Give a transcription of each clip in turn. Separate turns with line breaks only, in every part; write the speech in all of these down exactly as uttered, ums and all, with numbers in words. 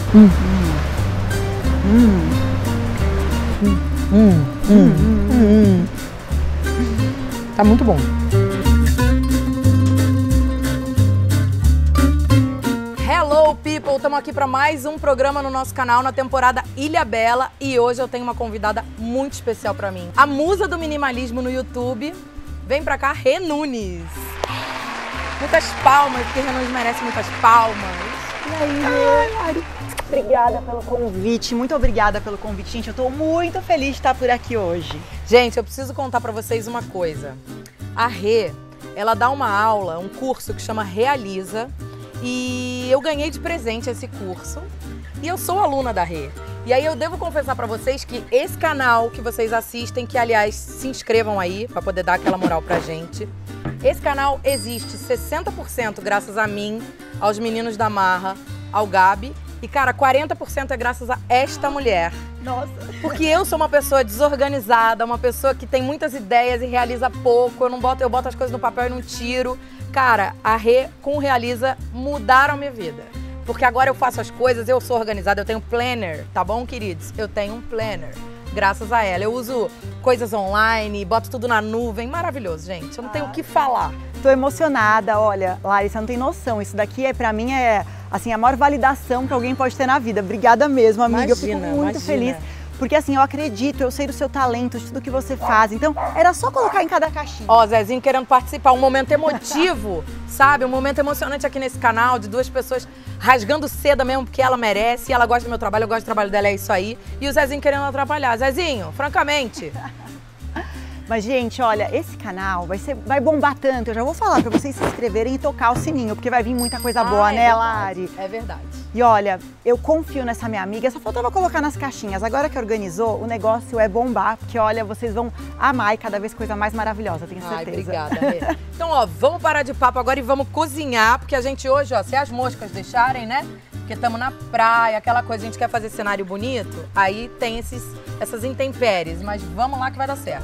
Hum. Hum. Hum. Hum. Hum. Hum. Tá muito bom. Hello, people! Estamos aqui para mais um programa no nosso canal na temporada Ilhabela e hoje eu tenho uma convidada muito especial para mim. A musa do minimalismo no YouTube. Vem pra cá, Rê Nunes. Muitas palmas, porque Rê Nunes merece muitas palmas.
E aí, Ai, Mari? Obrigada pelo convite, muito obrigada pelo convite, gente. Eu tô muito feliz de estar por aqui hoje.
Gente, eu preciso contar pra vocês uma coisa. A Rê, ela dá uma aula, um curso que chama Realiza, e eu ganhei de presente esse curso, e eu sou aluna da Rê. E aí eu devo confessar pra vocês que esse canal que vocês assistem, que aliás se inscrevam aí pra poder dar aquela moral pra gente. Esse canal existe sessenta por cento graças a mim, aos meninos da Marra, ao Gabi. E, cara, quarenta por cento é graças a esta mulher.
Nossa!
Porque eu sou uma pessoa desorganizada, uma pessoa que tem muitas ideias e realiza pouco. Eu não boto, eu boto as coisas no papel e não tiro. Cara, a Rê com o Realiza mudaram a minha vida. Porque agora eu faço as coisas, eu sou organizada, eu tenho planner, tá bom, queridos? Eu tenho um planner, graças a ela. Eu uso coisas online, boto tudo na nuvem, maravilhoso, gente. Eu não tenho o que falar.
Tô emocionada, olha, Larissa, não tem noção. Isso daqui, é, pra mim, é assim, a maior validação que alguém pode ter na vida. Obrigada mesmo, amiga.
Imagina,
eu fico muito
imagina.
feliz. Porque assim, eu acredito, eu sei do seu talento, de tudo que você faz. Então, era só colocar em cada caixinha.
Ó, Zezinho querendo participar, um momento emotivo, sabe? Um momento emocionante aqui nesse canal, de duas pessoas rasgando seda mesmo, porque ela merece, ela gosta do meu trabalho, eu gosto do trabalho dela, é isso aí. E o Zezinho querendo atrapalhar. Zezinho, francamente...
Mas, gente, olha, esse canal vai, ser, vai bombar tanto. Eu já vou falar pra vocês se inscreverem e tocar o sininho, porque vai vir muita coisa boa,
ah, é
né,
verdade,
Lari?
É verdade.
E olha, eu confio nessa minha amiga, só faltava colocar nas caixinhas. Agora que organizou, o negócio é bombar, porque olha, vocês vão amar e cada vez coisa mais maravilhosa, tenho certeza.
Ai, obrigada, Rê. Então, ó, vamos parar de papo agora e vamos cozinhar, porque a gente hoje, ó, se as moscas deixarem, né? Porque estamos na praia, aquela coisa, a gente quer fazer cenário bonito, aí tem esses, essas intempéries, mas vamos lá que vai dar certo.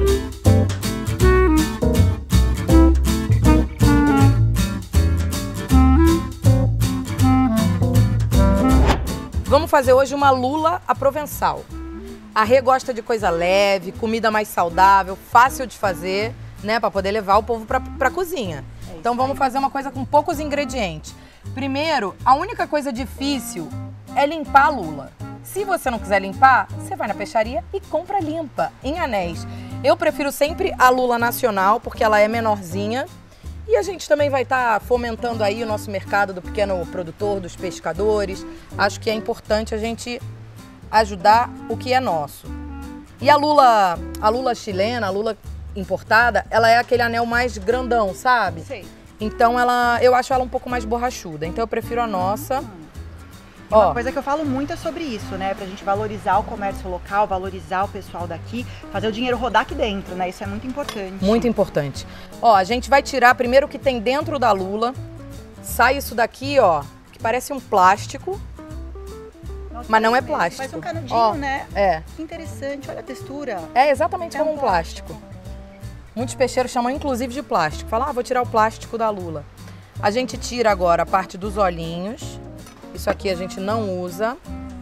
Vamos fazer hoje uma lula à provençal. A Rê gosta de coisa leve, comida mais saudável, fácil de fazer, né? Pra poder levar o povo pra, pra cozinha. É então vamos fazer uma coisa com poucos ingredientes. Primeiro, a única coisa difícil é limpar a lula. Se você não quiser limpar, você vai na peixaria e compra limpa, em anéis. Eu prefiro sempre a lula nacional, porque ela é menorzinha. E a gente também vai estar fomentando aí o nosso mercado do pequeno produtor, dos pescadores. Acho que é importante a gente ajudar o que é nosso. E a lula, a lula chilena, a lula importada, ela é aquele anel mais grandão, sabe?
Sei.
Então ela, eu acho ela um pouco mais borrachuda. Então eu prefiro a nossa.
Uma
Ó,
coisa que eu falo muito é sobre isso, né? Pra gente valorizar o comércio local, valorizar o pessoal daqui, fazer o dinheiro rodar aqui dentro, né? Isso é muito importante.
muito importante. Ó, a gente vai tirar primeiro o que tem dentro da lula. Sai isso daqui, ó, que parece um plástico.
Nossa,
mas não é
mesmo.
plástico.
Parece um canudinho,
Ó,
né?
É.
Que interessante, olha a textura.
É exatamente
É
como
um
um plástico. Muitos peixeiros chamam inclusive de plástico. Falam, ah, vou tirar o plástico da lula. A gente tira agora a parte dos olhinhos. Isso aqui a gente não usa.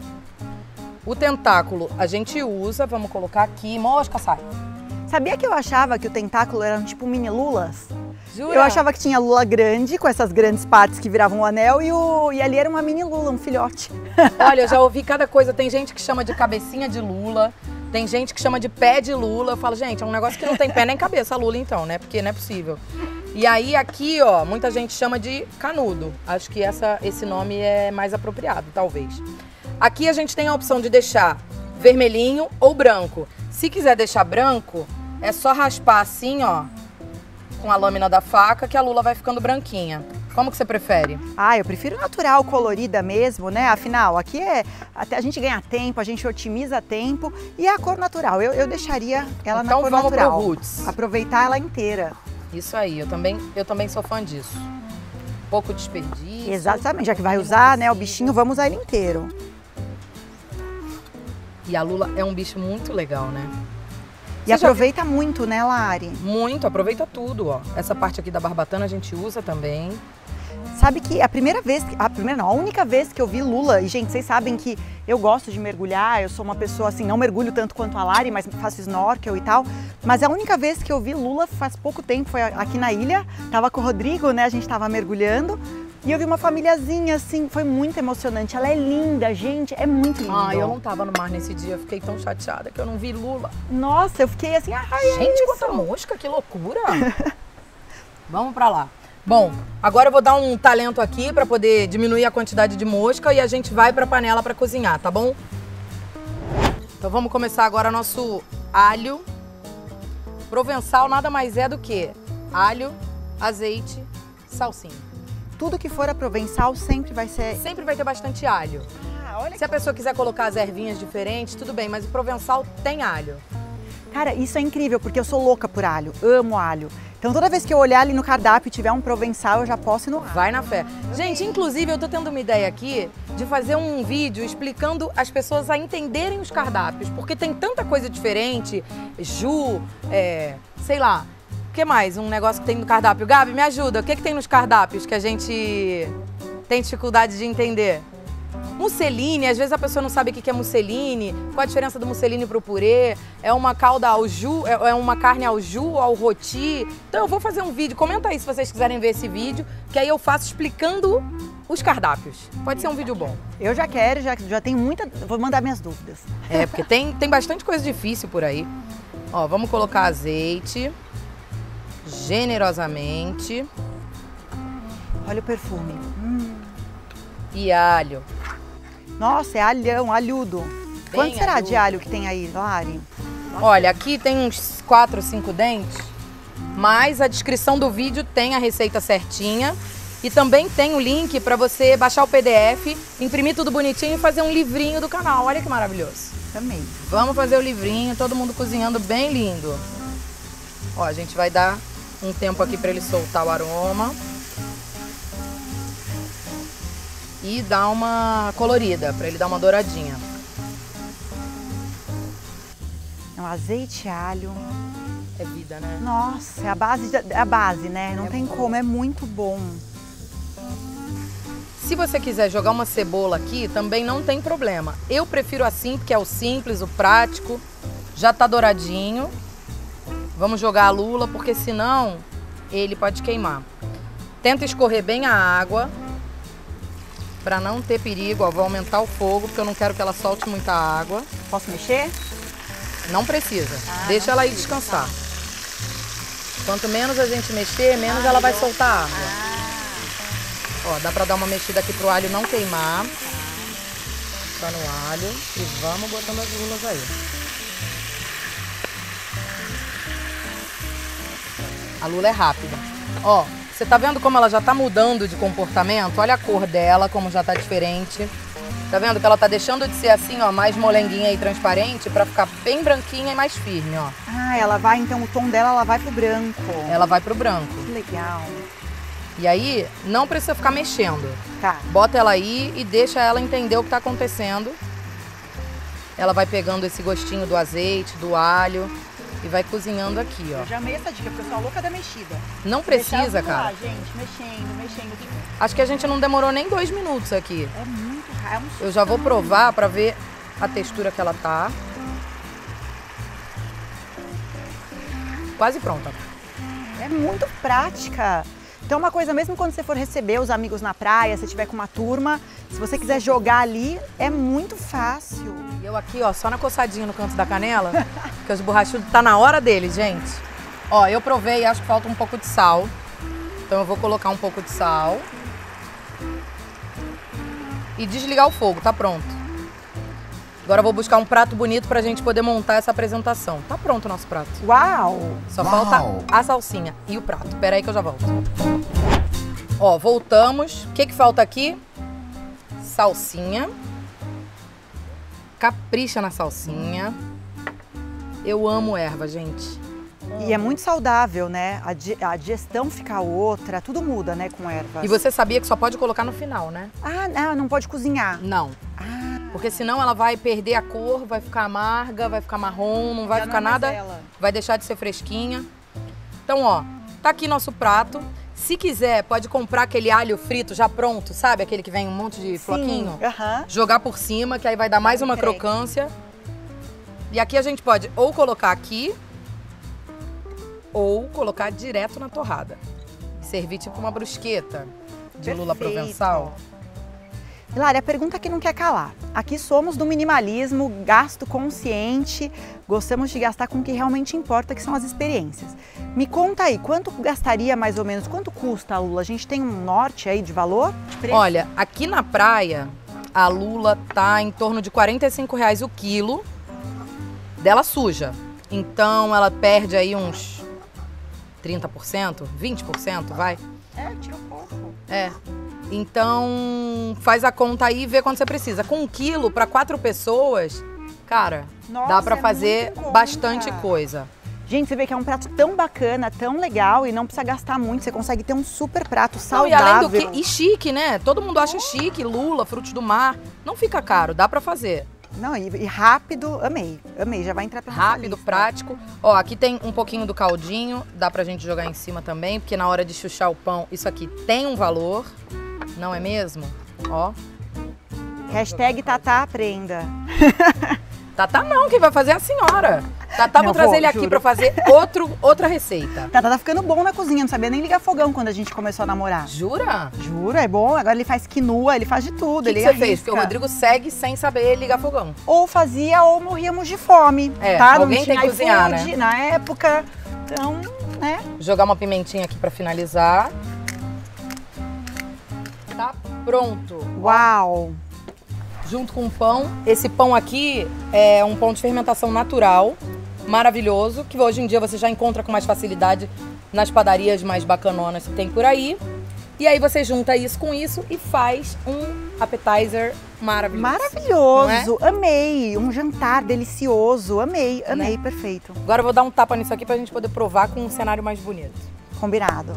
O tentáculo a gente usa. Vamos colocar aqui. Mosca, sai.
Sabia que eu achava que o tentáculo eram tipo mini lulas?
Jura?
Eu achava que tinha lula grande, com essas grandes partes que viravam um anel, e, o, e ali era uma mini lula, um filhote.
Olha, eu já ouvi cada coisa. Tem gente que chama de cabecinha de lula. Tem gente que chama de pé de lula. Eu falo, gente, é um negócio que não tem pé nem cabeça a lula então, né? Porque não é possível. E aí aqui, ó, muita gente chama de canudo. Acho que essa, esse nome é mais apropriado, talvez. Aqui a gente tem a opção de deixar vermelhinho ou branco. Se quiser deixar branco, é só raspar assim, ó, com a lâmina da faca, que a lula vai ficando branquinha. Como que você prefere?
Ah, eu prefiro natural, colorida mesmo, né? Afinal, aqui é até a gente ganha tempo, a gente otimiza tempo e é a cor natural. Eu, eu deixaria ela
Então
na cor
vamos
natural.
pro roots.
Aproveitar ela inteira.
Isso aí, eu também, eu também sou fã disso. Pouco desperdício.
Exatamente, já que vai usar, né, o bichinho, vamos usar ele inteiro.
E a lula é um bicho muito legal, né?
E Você aproveita já... muito, né, Lari?
Muito, aproveita tudo, ó. Essa parte aqui da barbatana a gente usa também.
Sabe que a primeira vez, a primeira não, a única vez que eu vi lula, e gente, vocês sabem que eu gosto de mergulhar, eu sou uma pessoa assim, não mergulho tanto quanto a Lari, mas faço snorkel e tal, mas a única vez que eu vi lula faz pouco tempo, foi aqui na ilha, tava com o Rodrigo, né, a gente tava mergulhando, e eu vi uma famíliazinha assim, foi muito emocionante, ela é linda, gente, é muito linda.
Ah, eu não tava no mar nesse dia, eu fiquei tão chateada que eu não vi lula.
Nossa, eu fiquei assim, ai,
gente,
é
quanta mosca, que loucura. Vamos pra lá. Bom, agora eu vou dar um talento aqui para poder diminuir a quantidade de mosca e a gente vai para a panela para cozinhar, tá bom? Então vamos começar agora nosso alho. Provençal nada mais é do que alho, azeite, salsinha.
Tudo que for a provençal sempre vai ser...
Sempre vai ter bastante alho.
Ah, olha
Se a pessoa quiser colocar as ervinhas diferentes, tudo bem, mas o provençal tem alho.
Cara, isso é incrível, porque eu sou louca por alho, amo alho. Então toda vez que eu olhar ali no cardápio e tiver um provençal, eu já posso ir no alho.
Vai na fé. Gente, inclusive eu tô tendo uma ideia aqui de fazer um vídeo explicando as pessoas a entenderem os cardápios, porque tem tanta coisa diferente, ju, é, sei lá, o que mais? Um negócio que tem no cardápio. Gabi, me ajuda, o que, que tem nos cardápios que a gente tem dificuldade de entender? Musseline, às vezes a pessoa não sabe o que é musseline, qual a diferença do musseline pro purê, é uma calda ao ju, é uma carne ao ju, ao roti. Então eu vou fazer um vídeo, comenta aí se vocês quiserem ver esse vídeo, que aí eu faço explicando os cardápios. Pode ser um vídeo bom.
Eu já quero, já, já tenho muita, vou mandar minhas dúvidas.
É, porque tem, tem bastante coisa difícil por aí. Ó, vamos colocar azeite, generosamente.
Olha o perfume. Hum.
E alho.
Nossa, é alhão, alhudo.
Bem
Quanto será
alhudo.
de alho que tem aí, Lari?
Olha, aqui tem uns quatro, cinco dentes, mas a descrição do vídeo tem a receita certinha e também tem o link para você baixar o P D F, imprimir tudo bonitinho e fazer um livrinho do canal. Olha que maravilhoso.
Também.
Vamos fazer o livrinho, todo mundo cozinhando bem lindo. Ó, a gente vai dar um tempo aqui para ele soltar o aroma. E dar uma colorida, para ele dar uma douradinha.
É um azeite, alho.
É vida, né?
Nossa, é a base, de, é a base, né? Não
É
tem
bom.
como, é muito bom.
Se você quiser jogar uma cebola aqui, também não tem problema. Eu prefiro assim, porque é o simples, o prático. Já tá douradinho. Vamos jogar a lula, porque senão ele pode queimar. Tenta escorrer bem a água. Pra não ter perigo, ó, vou aumentar o fogo, porque eu não quero que ela solte muita água.
Posso mexer?
Não precisa,
Ah,
deixa
não
ela aí
precisa,
descansar. Quanto menos a gente mexer, menos ela vai soltar água. Ó, dá pra dar uma mexida aqui pro alho não queimar. Tá no alho e vamos botando as lulas aí. A lula é rápida. Ó, você tá vendo como ela já tá mudando de comportamento? Olha a cor dela, como já tá diferente. Tá vendo que ela tá deixando de ser assim, ó, mais molenguinha e transparente pra ficar bem branquinha e mais firme, ó.
Ah, ela vai, então o tom dela, ela vai pro branco.
Ela vai pro branco.
Que legal.
E aí, não precisa ficar mexendo.
Tá.
Bota ela aí e deixa ela entender o que tá acontecendo. Ela vai pegando esse gostinho do azeite, do alho e vai cozinhando aqui, ó.
Eu já amei essa dica, porque eu sou a louca da mexida.
Não precisa,
Deixar
cara.
lá, gente, mexendo, mexendo.
Acho que a gente não demorou nem dois minutos aqui.
É muito raro. É um
Eu já vou provar pra ver a textura que ela tá. Quase pronta.
É muito prática. Então uma coisa, mesmo quando você for receber os amigos na praia, se tiver com uma turma, se você quiser jogar ali, é muito fácil.
E eu aqui, ó, só na coçadinha no canto da canela, porque os borrachudos tá na hora deles, gente. Ó, eu provei, acho que falta um pouco de sal. Então eu vou colocar um pouco de sal. E desligar o fogo, tá pronto. Agora eu vou buscar um prato bonito pra gente poder montar essa apresentação. Tá pronto o nosso prato.
Uau!
Só
Uau.
falta a salsinha e o prato. Pera aí que eu já volto. Ó, voltamos. O que que falta aqui? Salsinha. Capricha na salsinha. Eu amo erva, gente.
E é muito saudável, né? A, di a digestão fica outra, tudo muda, né, com ervas.
E você sabia que só pode colocar no final, né?
Ah, não, não pode cozinhar.
Não.
Ah,
Porque senão ela vai perder a cor, vai ficar amarga, vai ficar marrom, não vai
já
ficar
não é mais
nada,
ela.
vai deixar de ser fresquinha. Então, ó, tá aqui nosso prato. Se quiser, pode comprar aquele alho frito já pronto, sabe? Aquele que vem um monte de
Sim,
floquinho.
aham.
Jogar por cima, que aí vai dar mais uma
Entregue.
crocância. E aqui a gente pode ou colocar aqui, ou colocar direto na torrada. Servir tipo uma brusqueta de lula
Perfeito.
provençal.
Hilária, a pergunta que não quer calar. Aqui somos do minimalismo, gasto consciente, gostamos de gastar com o que realmente importa, que são as experiências. Me conta aí, quanto gastaria mais ou menos, quanto custa a lula? A gente tem um norte aí de valor? De preço?
Olha, aqui na praia, a lula tá em torno de quarenta e cinco reais o quilo dela suja. Então ela perde aí uns trinta por cento, vinte por cento, vai?
É, tira um pouco.
É. Então, faz a conta aí e vê quanto você precisa. Com um quilo para quatro pessoas, cara,
Nossa,
dá para
é
fazer
muito em conta.
bastante coisa.
Gente, você vê que é um prato tão bacana, tão legal e não precisa gastar muito. Você consegue ter um super prato
Não, e
saudável.
além do que, e chique, né? Todo mundo acha chique, lula, frutos do mar. Não fica caro, dá para fazer.
Não, e, e rápido, amei, amei, já vai entrar pra nossa
Rápido,
lista.
prático. Ó, aqui tem um pouquinho do caldinho, dá pra gente jogar em cima também, porque na hora de chuchar o pão, isso aqui tem um valor, não é mesmo? Ó.
Hashtag Tatá aprenda.
Tatá não, quem vai fazer é a senhora. Tatá,
Não,
vou trazer
vou,
ele aqui
juro.
pra fazer outro, outra receita.
Tatá tá ficando bom na cozinha, não sabia nem ligar fogão quando a gente começou a namorar.
Jura?
Juro, é bom. Agora ele faz quinua, ele faz de tudo.
O que,
ele
que você fez?
arrisca.
Porque o Rodrigo segue sem saber ligar fogão.
Ou fazia ou morríamos de fome,
É,
tá?
alguém
não
tem
tinha
que cozinhar,
iFood
né?
na época. Então, né?
Jogar uma pimentinha aqui pra finalizar. Tá pronto.
Uau!
Junto com o pão. Esse pão aqui é um pão de fermentação natural, maravilhoso, que hoje em dia você já encontra com mais facilidade nas padarias mais bacanonas que tem por aí. E aí você junta isso com isso e faz um appetizer maravilhoso.
Maravilhoso! Amei! Um jantar delicioso. Amei, amei,
Né?
perfeito.
Agora eu vou dar um tapa nisso aqui pra gente poder provar com um cenário mais bonito.
Combinado.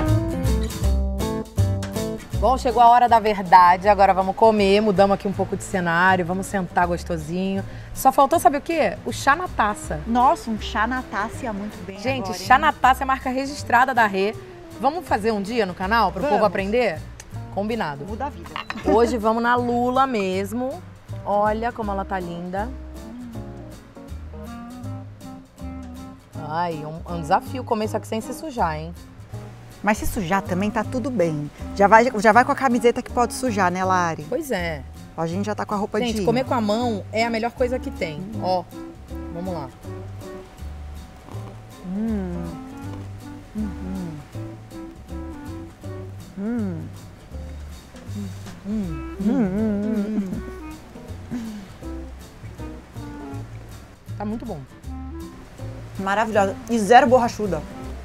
Bom, chegou a hora da verdade, agora vamos comer, mudamos aqui um pouco de cenário, vamos sentar gostosinho. Só faltou, sabe o quê? O chá na taça.
Nossa, um chá na taça ia muito bem
Gente,
agora,
chá
hein?
na taça é marca registrada da Rê. Vamos fazer um dia no canal para o
Vamos.
povo aprender? Combinado.
Muda a vida.
Hoje vamos na lula mesmo. Olha como ela tá linda. Ai, um, um desafio comer isso aqui sem se sujar, hein?
Mas se sujar também tá tudo bem. Já vai, já vai com a camiseta que pode sujar, né, Lari?
Pois é.
Ó, a gente já tá com a roupa
Gente,
de...
comer com a mão é a melhor coisa que tem. Ó, vamos lá.
Hum. Uhum. Hum.
Hum.
Hum, hum, hum.
Tá muito bom.
Maravilhosa. E zero borrachuda.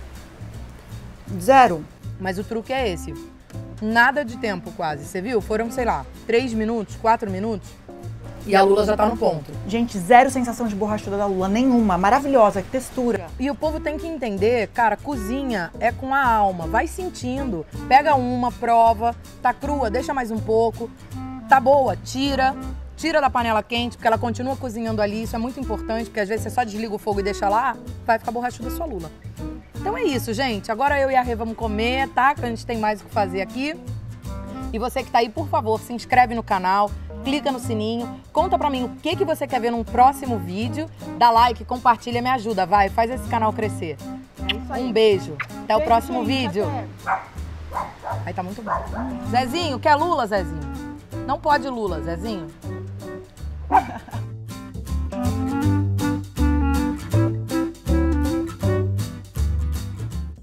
Zero.
Mas o truque é esse. Nada de tempo quase. Você viu? Foram, sei lá, três minutos, quatro minutos. E a lula já tá no ponto.
Gente, zero sensação de borrachuda da lula. Nenhuma. Maravilhosa. Que textura.
E o povo tem que entender, cara, cozinha é com a alma. Vai sentindo. Pega uma, prova. Tá crua, deixa mais um pouco. Tá boa, tira. Tira da panela quente, porque ela continua cozinhando ali. Isso é muito importante, porque às vezes você só desliga o fogo e deixa lá, vai ficar borrachuda a sua lula. Então é isso, gente. Agora eu e a Rê vamos comer, tá? Que a gente tem mais o que fazer aqui. E você que tá aí, por favor, se inscreve no canal, clica no sininho, conta pra mim o que, que você quer ver num próximo vídeo, dá like, compartilha, me ajuda, vai, faz esse canal crescer.
É isso aí.
Um beijo, até o
Beijo,
próximo
gente,
vídeo.
até.
Aí tá muito bom. Zezinho, quer lula, Zezinho? Não pode lula, Zezinho.